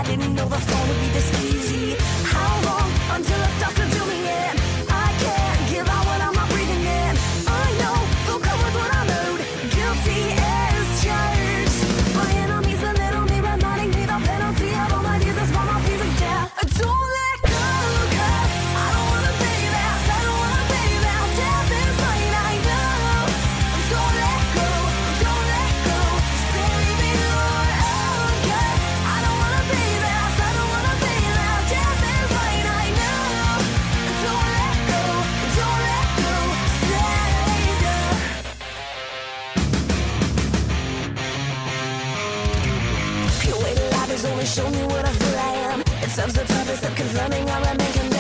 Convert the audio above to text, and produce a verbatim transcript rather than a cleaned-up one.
I didn't know the phone would be this easy. How long until it starts to do me in? I can't give out what I'm not breathing in. I know they'll come with what I'm owed. Guilty as charged. My enemies belittle me, reminding me the penalty of all my years is for my piece of death. Don't let go, 'cause I don't wanna be this. I don't wanna be this. Death is mine, I know. Don't let go, don't let go. Save me, Lord, oh, 'cause I don't wanna be this. I don't wanna be this. Death is mine, I know. Don't let go, don't let go. Savior. Your way to life has only shown me what I feel I am. It serves the purpose of confirming I remain